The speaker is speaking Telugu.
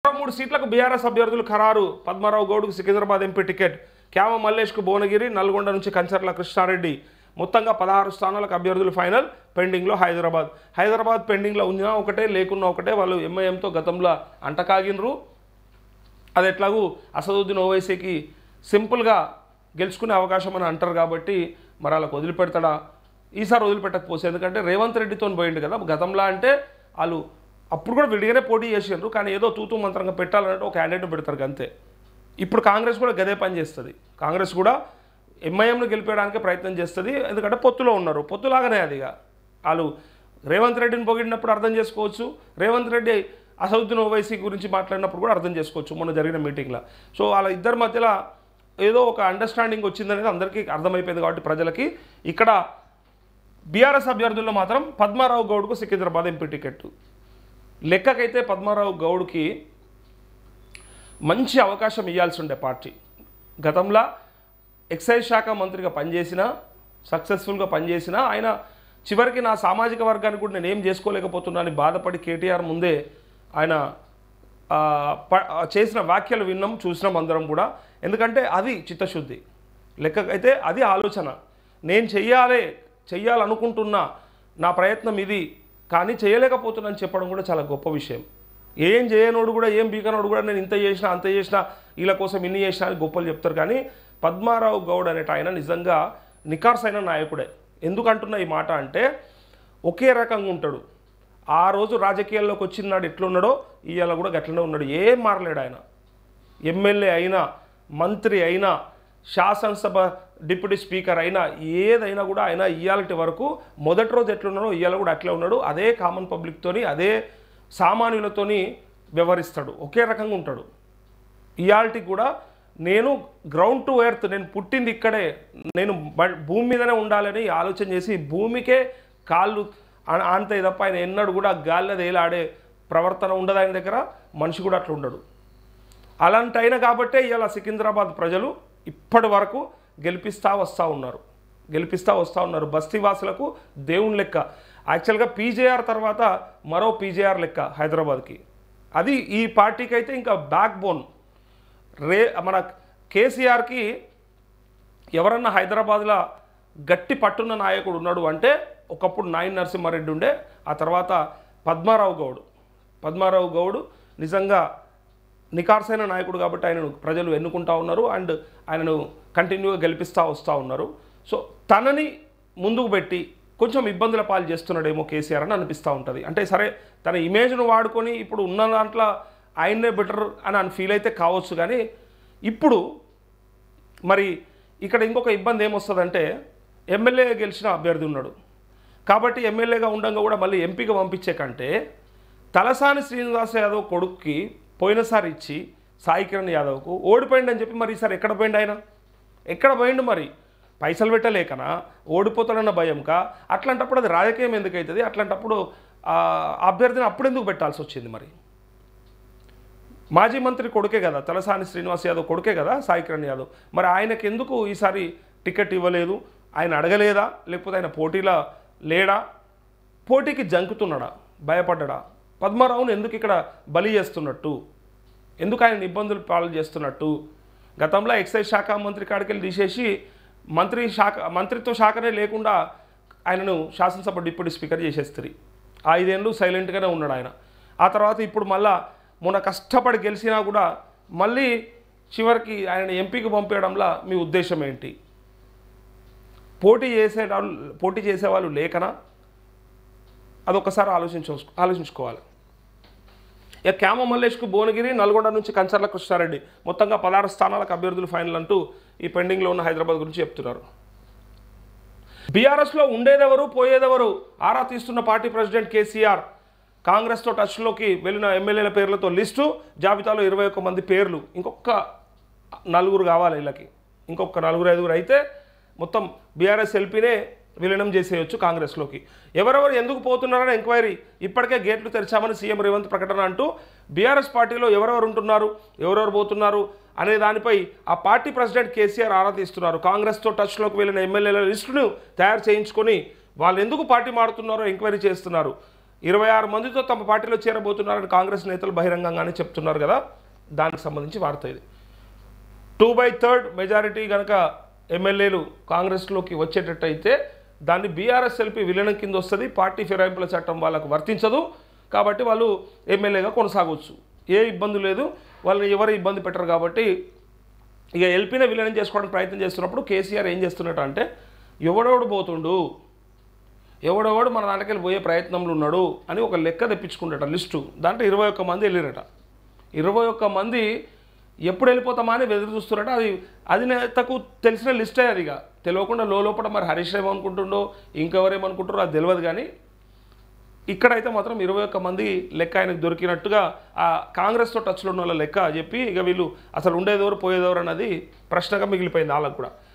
3 సీట్లకు బీఆర్ఎస్ అభ్యర్థులు ఖరారు. పద్మారావు గౌడ్కు సికింద్రాబాద్ ఎంపీ టికెట్, క్యామ మల్లేష్కు భువనగిరి, నల్గొండ నుంచి కంచర్ల కృష్ణారెడ్డి. మొత్తంగా 16 స్థానాలకు అభ్యర్థులు ఫైనల్. పెండింగ్లో హైదరాబాద్ పెండింగ్లో ఉన్నా ఒకటే, లేకున్నా ఒకటే. వాళ్ళు ఎంఐఎంతో గతంలో అంటకాగినరు. అది ఎట్లాగూ అసదుద్దీన్ ఓవైసీకి సింపుల్గా గెలుచుకునే అవకాశం అని అంటారు కాబట్టి మరి వాళ్ళకి వదిలిపెడతాడా? ఈసారి వదిలిపెట్టకపోతే, ఎందుకంటే రేవంత్ రెడ్డితో పోయిండు కదా గతంలో. అంటే వాళ్ళు అప్పుడు కూడా విడిగానే పోటీ చేసిండ్రు, కానీ ఏదో తూతూ మంత్రంగా పెట్టాలంటే ఒక క్యాండిడేట్ని పెడతారు అంతే. ఇప్పుడు కాంగ్రెస్ కూడా గదే పని చేస్తుంది. కాంగ్రెస్ కూడా ఎంఐఎంను గెలిపేయడానికి ప్రయత్నం చేస్తుంది, ఎందుకంటే పొత్తులో ఉన్నారు. పొత్తులాగానే అదిగా వాళ్ళు రేవంత్ రెడ్డిని పొగిడినప్పుడు అర్థం చేసుకోవచ్చు, రేవంత్ రెడ్డి అసదుద్దీన్ ఓవైసీ గురించి మాట్లాడినప్పుడు కూడా అర్థం చేసుకోవచ్చు మొన్న జరిగిన మీటింగ్లో. సో వాళ్ళ ఇద్దరి మధ్యలో ఏదో ఒక అండర్స్టాండింగ్ వచ్చిందనేది అందరికీ అర్థమైపోయింది. కాబట్టి ప్రజలకి ఇక్కడ బీఆర్ఎస్ అభ్యర్థుల్లో మాత్రం పద్మారావు గౌడ్కు సికింద్రాబాద్ ఎంపీ టికెట్. లెక్కకైతే పద్మారావు గౌడ్కి మంచి అవకాశం ఇవ్వాల్సి ఉండే పార్టీ. గతంలో ఎక్సైజ్ శాఖ మంత్రిగా పనిచేసిన, సక్సెస్ఫుల్గా పనిచేసిన ఆయన చివరికి నా సామాజిక వర్గానికి కూడా నేను ఏం చేసుకోలేకపోతున్నా అని బాధపడి కేటీఆర్ ముందే ఆయన చేసిన వ్యాఖ్యలు విన్నాం, చూసినాం అందరం కూడా. ఎందుకంటే అది చిత్తశుద్ధి. లెక్కకైతే అది ఆలోచన. నేను చెయ్యాలనుకుంటున్నా, నా ప్రయత్నం ఇది, కానీ చేయలేకపోతున్నాను చెప్పడం కూడా చాలా గొప్ప విషయం. ఏం చేయనోడు కూడా, ఏం బీకనోడు కూడా నేను ఇంత చేసినా అంత చేసినా, వీళ్ళ కోసం ఇన్ని చేసినా అని గొప్పలు చెప్తారు. కానీ పద్మారావు గౌడ్ అనేట ఆయన నిజంగా నికార్సైన నాయకుడే. ఎందుకంటున్నా ఈ మాట అంటే ఒకే రకంగా ఉంటాడు. ఆ రోజు రాజకీయాల్లోకి వచ్చినాడు ఎట్లున్నాడో ఇవాళ కూడా గట్లనే ఉన్నాడు. ఏం మారలేడు ఆయన. ఎమ్మెల్యే అయినా, మంత్రి అయినా, శాసనసభ డిప్యూటీ స్పీకర్ అయినా, ఏదైనా కూడా ఆయన ఇవాళటి వరకు మొదటి రోజు ఎట్లున్నాడో ఇవాళ కూడా అట్లే ఉన్నాడు. అదే కామన్ పబ్లిక్తోని, అదే సామాన్యులతోని వ్యవహరిస్తాడు. ఒకే రకంగా ఉంటాడు. ఇవాళకి కూడా నేను గ్రౌండ్ టు ఎర్త్, నేను పుట్టింది ఇక్కడే, నేను భూమి మీదనే ఉండాలని ఆలోచన చేసి భూమికే కాళ్ళు అంతే తప్ప ఆయన ఎన్నడూ కూడా గాల్లో తేలాడే ప్రవర్తన ఉండదు ఆయన దగ్గర. మనిషి కూడా అట్లా ఉండడు. అలాంటి అయినా కాబట్టే ఇవాళ సికింద్రాబాద్ ప్రజలు ఇప్పటి వరకు గెలిపిస్తూ వస్తూ ఉన్నారు. బస్తీవాసులకు దేవుని లెక్క. యాక్చువల్గా పీజేఆర్ తర్వాత మరో పీజేఆర్ లెక్క హైదరాబాద్కి. అది ఈ పార్టీకి అయితే ఇంకా బ్యాక్ బోన్. మన కేసీఆర్కి ఎవరన్నా హైదరాబాద్లో గట్టి పట్టున్న నాయకుడు ఉన్నాడు అంటే ఒకప్పుడు నాయన్ నరసింహారెడ్డి ఉండే, ఆ తర్వాత పద్మారావు గౌడ్ నిజంగా నికార్సైన నాయకుడు కాబట్టి ఆయనను ప్రజలు ఎన్నుకుంటా ఉన్నారు అండ్ ఆయనను కంటిన్యూగా గెలిపిస్తూ వస్తూ ఉన్నారు. సో తనని ముందుకు పెట్టి కొంచెం ఇబ్బందుల పాలు చేస్తున్నాడేమో కేసీఆర్ అని అనిపిస్తూ ఉంటుంది. అంటే సరే తన ఇమేజ్ను వాడుకొని ఇప్పుడు ఉన్న దాంట్లో ఆయన్నే బెటర్ అని ఫీల్ అయితే కావచ్చు. కానీ ఇప్పుడు మరి ఇక్కడ ఇంకొక ఇబ్బంది ఏమొస్తుందంటే ఎమ్మెల్యే గెలిచిన అభ్యర్థి ఉన్నాడు కాబట్టి ఎమ్మెల్యేగా ఉండగా కూడా మళ్ళీ ఎంపీగా పంపించే కంటే తలసాని శ్రీనివాస్ యాదవ్ కొడుక్కి పోయినసారి ఇచ్చి సాయి కిరణ్ యాదవ్కు ఓడిపోయిండని చెప్పి మరి ఈసారి ఎక్కడ పోయిండు ఆయన? ఎక్కడ పోయిండు? మరి పైసలు పెట్టలేకనా, ఓడిపోతాడన్న భయంకా? అట్లాంటప్పుడు అది రాజకీయం ఎందుకు అవుతుంది? అట్లాంటప్పుడు అభ్యర్థిని అప్పుడెందుకు పెట్టాల్సి వచ్చింది? మరి మాజీ మంత్రి కొడుకే కదా, తలసాని శ్రీనివాస్ యాదవ్ కొడుకే కదా సాయి కిరణ్ యాదవ్. మరి ఆయనకు ఎందుకు ఈసారి టికెట్ ఇవ్వలేదు? ఆయన అడగలేదా? లేకపోతే ఆయన పోటీలో లేడా? పోటీకి జంకుతున్నాడా? భయపడ్డా? పద్మారావును ఎందుకు ఇక్కడ బలి చేస్తున్నట్టు? ఎందుకు ఆయన ఇబ్బందులు పాలు చేస్తున్నట్టు? గతంలో ఎక్సైజ్ శాఖ మంత్రి కాడికెళ్ళి తీసేసి మంత్రిత్వ శాఖనే లేకుండా ఆయనను శాసనసభ డిప్యూటీ స్పీకర్ చేసేస్తారు. 5 ఏళ్ళు సైలెంట్గానే ఉన్నాడు ఆయన. ఆ తర్వాత ఇప్పుడు మళ్ళా మొన్న కష్టపడి గెలిచినా కూడా మళ్ళీ చివరికి ఆయన ఎంపీకి పంపించడంలో మీ ఉద్దేశం ఏంటి? పోటీ చేసేవాళ్ళు లేకనా? అదొకసారి ఆలోచించుకోవాలి. ఇక క్యామ మల్లేష్కు భువనగిరి, నల్గొండ నుంచి కంచర్ల కృష్ణారెడ్డి. మొత్తంగా 16 స్థానాలకు అభ్యర్థులు ఫైనల్ అంటూ ఈ పెండింగ్లో ఉన్న హైదరాబాద్ గురించి చెప్తున్నారు. బీఆర్ఎస్లో ఉండేదెవరు, పోయేదెవరు ఆరా తీస్తున్న పార్టీ ప్రెసిడెంట్ కేసీఆర్. కాంగ్రెస్తో టచ్లోకి వెళ్ళిన ఎమ్మెల్యేల పేర్లతో లిస్టు, జాబితాలో 21 మంది పేర్లు. ఇంకొక 4 కావాలి వీళ్ళకి. ఇంకొక 4-5 అయితే మొత్తం బీఆర్ఎస్ ఎల్పీనే విలీనం చేసేయచ్చు కాంగ్రెస్లోకి. ఎవరెవరు ఎందుకు పోతున్నారని ఎంక్వైరీ, ఇప్పటికే గేట్లు తెరిచామని సీఎం రేవంత్ ప్రకటన అంటూ బీఆర్ఎస్ పార్టీలో ఎవరెవరు ఉంటున్నారు, ఎవరెవరు పోతున్నారు అనే దానిపై ఆ పార్టీ ప్రెసిడెంట్ కేసీఆర్ ఆరా తీస్తున్నారు. కాంగ్రెస్తో టచ్లోకి వెళ్ళిన ఎమ్మెల్యేల లిస్టును తయారు చేయించుకొని వాళ్ళు ఎందుకు పార్టీ మారుతున్నారో ఎంక్వైరీ చేస్తున్నారు. 26 మందితో తమ పార్టీలో చేరబోతున్నారని కాంగ్రెస్ నేతలు బహిరంగంగానే చెప్తున్నారు కదా, దానికి సంబంధించి వార్త ఇది. 2/3 మెజారిటీ కనుక ఎమ్మెల్యేలు కాంగ్రెస్లోకి వచ్చేటట్టయితే దాన్ని బీఆర్ఎస్ఎల్పీ విలీనం కింద వస్తుంది. పార్టీ ఫిరాయింపుల చట్టం వాళ్ళకు వర్తించదు. కాబట్టి వాళ్ళు ఎమ్మెల్యేగా కొనసాగవచ్చు, ఏ ఇబ్బంది లేదు, వాళ్ళని ఎవరు ఇబ్బంది పెట్టరు. కాబట్టి ఇక ఎల్పీని విలీనం చేసుకోవడానికి ప్రయత్నం చేస్తున్నప్పుడు కేసీఆర్ ఏం చేస్తున్నట్టు అంటే ఎవడెవడు పోతుండు, ఎవడెవడు మన దాంట్లోకి పోయే ప్రయత్నంలో ఉన్నాడు అని ఒక లెక్క తెప్పించుకుంటాట లిస్టు. దాంట్లో 21 మంది వెళ్ళిరట. 21 మంది ఎప్పుడు వెళ్ళిపోతామా అని ఎదురు చూస్తున్నారట. అది అధినేతకు తెలిసిన లిస్టే. అది ఇక తెలియకుండా లోపల మరి హరీష్ రావు అనుకుంటుండో ఇంకెవరేమనుకుంటారో అది తెలియదు. కానీ ఇక్కడైతే మాత్రం 21 మంది లెక్క ఆయనకు దొరికినట్టుగా ఆ కాంగ్రెస్తో టచ్లో ఉన్న వాళ్ళ లెక్క చెప్పి ఇక వీళ్ళు అసలు ఉండేదెవరు పోయేదెవరు అన్నది ప్రశ్నగా మిగిలిపోయింది వాళ్ళకు కూడా.